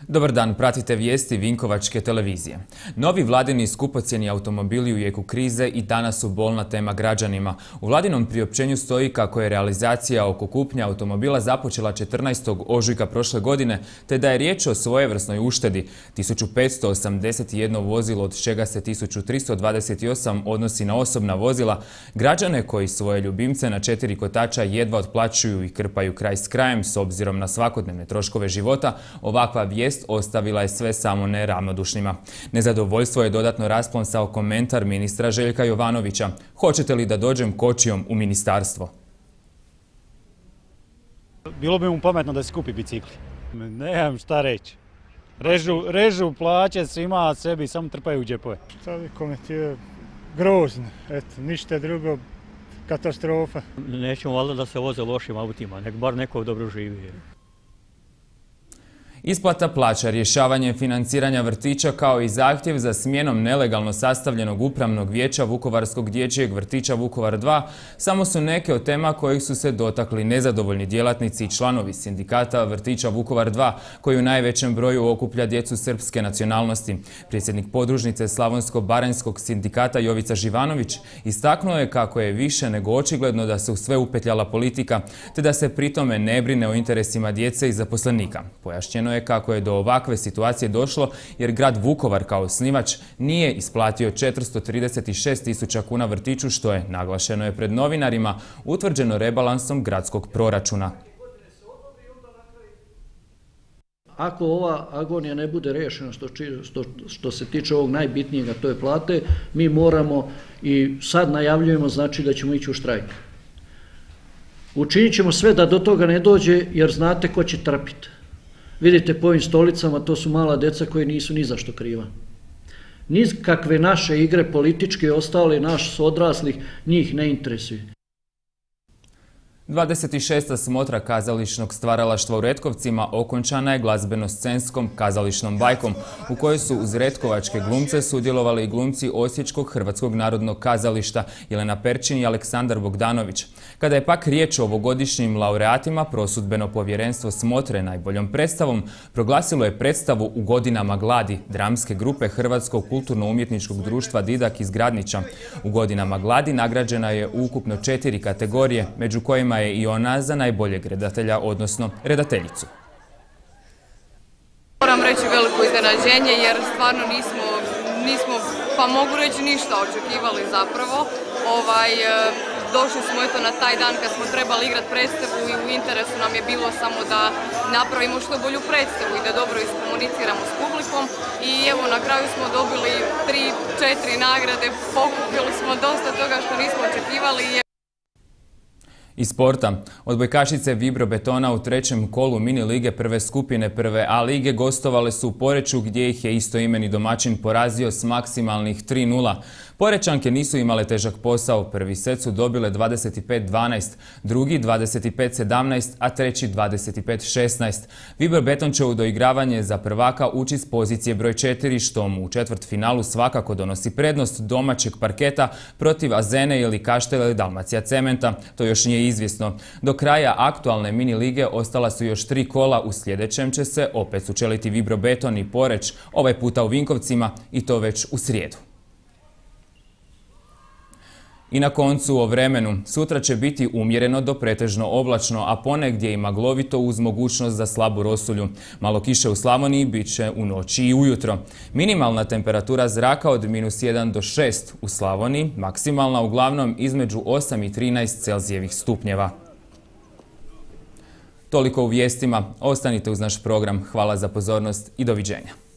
Dobar dan, pratite vijesti Vinkovačke televizije. Novi vladini skupocjeni automobili u jeku krize i danas su bolna tema građanima. U vladinom priopćenju stoji kako je realizacija oko kupnje automobila započela 14. ožujka prošle godine, te da je riječ o svojevrsnoj uštedi. 1581 vozilo, od čega se 1328 odnosi na osobna vozila. Građane koji svoje ljubimce na 4 kotača jedva otplaćuju i krpaju kraj s krajem s obzirom na svakodnevne troškove života, ovakva vijest ostavila je sve samo ne ravnodušnima. Nezadovoljstvo je dodatno rasplonsao komentar ministra Željka Jovanovića. Hoćete li da dođem kočijom u ministarstvo? Bilo bi mu pametno da se kupi bicikli. Nemam šta reći. Režu plaće svima, a sebi samo trpaju u džepove. To bi komentirao grozno, eto, ništa drugo, katastrofa. Nećemo valjda da se voze lošim autima, nek bar neko dobro živi. Isplata plaća, rješavanje financiranja vrtića kao i zahtjev za smjenom nelegalno sastavljenog upravnog vijeća Vukovarskog dječjeg vrtića Vukovar 2 samo su neke od tema kojih su se dotakli nezadovoljni djelatnici i članovi sindikata vrtića Vukovar 2, koji u najvećem broju okuplja djecu srpske nacionalnosti. Predsjednik podružnice Slavonsko-baranjskog sindikata Jovica Živanović istaknuo je kako je više nego očigledno da se u sve upetljala politika, te da se pritome ne brine o interesima djece i zaposlenika. Pojašnjeno je kako je do ovakve situacije došlo jer grad Vukovar kao osnivač nije isplatio 436.000 kuna vrtiću, što je, naglašeno je pred novinarima, utvrđeno rebalansom gradskog proračuna. Ako ova agonija ne bude rešena što se tiče ovog najbitnijega, to je plate, mi moramo i sad najavljujemo, znači da ćemo ići u štrajk. Učinit ćemo sve da do toga ne dođe, jer znate ko će trpiti. Vidite po ovim stolicama, to su mala deca koji nisu ni za što kriva. Nikakve naše igre političke i ostale naš odraslih njih ne interesuju. 26. smotra kazališnog stvaralaštva u Retkovcima okončana je glazbeno-scenskom kazališnom bajkom, u kojoj su uz retkovačke glumce sudjelovali i glumci Osječkog Hrvatskog narodnog kazališta Jelena Perčin i Aleksandar Bogdanović. Kada je pak riječ o ovogodišnjim laureatima, prosudbeno povjerenstvo smotre najboljom predstavom proglasilo je predstavu U godinama gladi dramske grupe Hrvatskog kulturno-umjetničkog društva Didak iz Gradnića. U godinama gladi nagrađena je ukupno 4 kategorije, među kojima je i ona za najboljeg redatelja, odnosno redateljicu. Moram reći veliko iznenađenje jer stvarno nismo, pa mogu reći, ništa očekivali zapravo. Došli smo eto na taj dan kad smo trebali igrati predstavu i u interesu nam je bilo samo da napravimo što bolju predstavu i da dobro iskomuniciramo s publikom. I evo, na kraju smo dobili 3-4 nagrade, pokupili smo dosta toga što nismo očekivali. Iz sporta, odbojkašice Vibrobetona u 3. kolu mini lige prve skupine prve A lige gostovale su u Poreču, gdje ih je istoimeni domaćin porazio s maksimalnih 3:0. Porečanke nisu imale težak posao, prvi set su dobile 25-12, drugi 25-17, a treći 25-16. Vibrobeton će u doigravanje za prvaka ući s pozicije broj 4, što mu u četvrtfinalu svakako donosi prednost domaćeg parketa protiv Azene ili Kaštela ili Dalmacija Cementa. To još nije izvjesno. Do kraja aktualne mini lige ostala su još 3 kola, u sljedećem će se opet sučeliti Vibrobeton i Poreč, ovaj puta u Vinkovcima, i to već u srijedu. I na koncu o vremenu. Sutra će biti umjereno do pretežno oblačno, a ponegdje i maglovito uz mogućnost za slabu rosulju. Malo kiše u Slavoniji bit će u noći i ujutro. Minimalna temperatura zraka od -1 do 6 u Slavoniji, maksimalna uglavnom između 8 i 13 Celzijevih stupnjeva. Toliko u vijestima. Ostanite uz naš program. Hvala za pozornost i doviđenja.